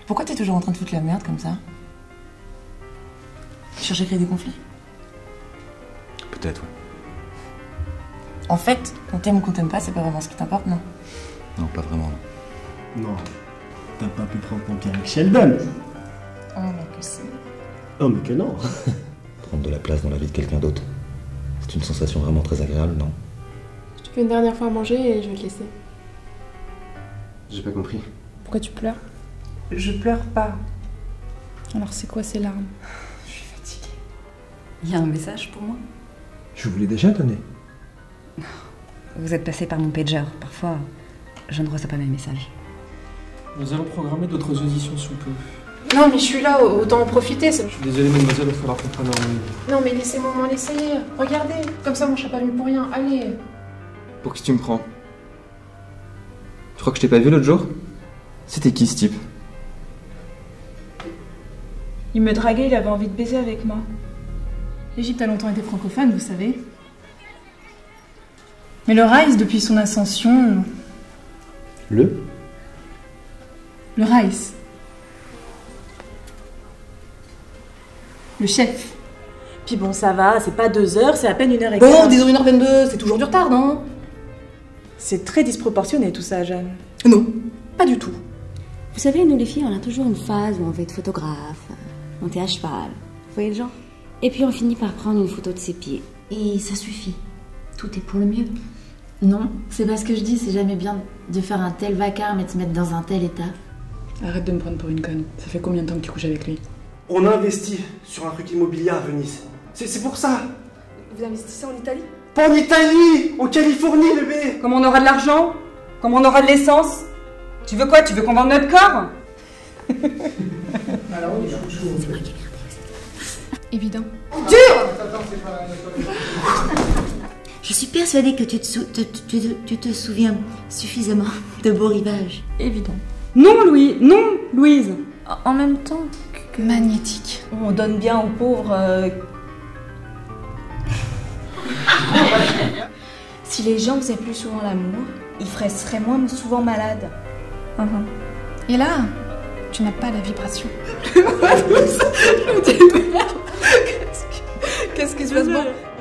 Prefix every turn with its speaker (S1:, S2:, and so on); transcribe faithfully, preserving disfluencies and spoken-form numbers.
S1: Pourquoi t'es toujours en train de foutre la merde comme ça? Tu cherches à créer des conflits?
S2: Peut-être, ouais.
S1: En fait, qu'on t'aime ou qu'on t'aime pas, c'est pas vraiment ce qui t'importe, non?
S2: Non, pas vraiment.
S3: Non. T'as pas pu prendre ton pied avec Sheldon.
S1: Oh, mais que c'est...
S3: Oh, mais que non.
S2: Prendre de la place dans la vie de quelqu'un d'autre, c'est une sensation vraiment très agréable, non?
S4: Je te fais une dernière fois à manger et je vais te laisser.
S5: J'ai pas compris.
S4: Pourquoi tu pleures?
S1: Je pleure pas.
S4: Alors c'est quoi ces larmes?
S1: Je suis fatiguée.
S6: Il y a un message pour moi?
S5: Je vous l'ai déjà donné.
S6: Vous êtes passé par mon pager. Parfois, je ne reçois pas mes messages.
S7: Nous allons programmer d'autres auditions sous peu.
S4: Non mais je suis là, autant en profiter.
S7: Je suis désolé mademoiselle, il va falloir qu'on prenne un rendez-vous.
S4: Non mais laissez-moi m'en essayer. Regardez, comme ça mon chat pas venu pour rien. Allez.
S5: Pour qui tu me prends? Tu crois que je t'ai pas vu l'autre jour? C'était qui ce type?
S8: Il me draguait, il avait envie de baiser avec moi.
S4: L'Égypte a longtemps été francophone, vous savez. Mais le Rice, depuis son ascension...
S5: Le?
S4: Le Rice. Le chef.
S8: Puis bon, ça va, c'est pas deux heures, c'est à peine une heure et
S1: Bon,
S8: quart.
S1: disons une heure vingt-deux, c'est toujours du retard, non?
S8: C'est très disproportionné tout ça, Jeanne.
S1: Non, pas du tout.
S6: Vous savez, nous les filles, on a toujours une phase où on veut être photographe, monter à cheval. Vous voyez le genre? Et puis on finit par prendre une photo de ses pieds. Et ça suffit. Tout est pour le mieux.
S9: Non, c'est pas ce que je dis, c'est jamais bien de faire un tel vacarme et de se mettre dans un tel état.
S4: Arrête de me prendre pour une conne. Ça fait combien de temps que tu couches avec lui?
S3: On a investi sur un truc immobilier à Venise. C'est pour ça.
S4: Vous investissez en Italie?
S3: Pas en Italie, en Californie, bébé.
S8: Comme on aura de l'argent? Comme on aura de l'essence? Tu veux quoi? Tu veux qu'on vende notre corps?
S4: Évident.
S9: Je suis persuadée que tu te, sou- te- tu, te- tu te souviens suffisamment de Beau Rivage.
S8: Évident. Non, Louis, non, Louise.
S9: En même temps que...
S4: Magnétique.
S8: On donne bien aux pauvres. euh, Si les gens faisaient plus souvent l'amour, ils feraient- seraient moins souvent malades. Mhm.
S4: Et là, tu n'as pas la vibration.
S1: Qu'est-ce qui se passe? Bon,